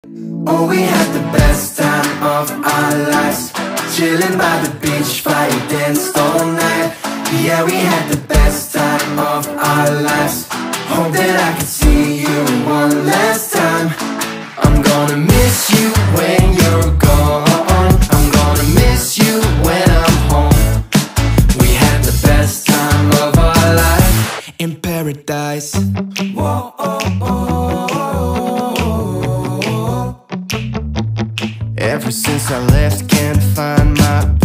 Oh, we had the best time of our lives, chilling by the beach, fire danced all night. Yeah, we had the best time of our lives. Hope that I can see you one last time. I'm gonna miss you when you're gone. I'm gonna miss you when I'm home. We had the best time of our life in paradise. Whoa, oh, oh, oh. Ever since I left, can't find my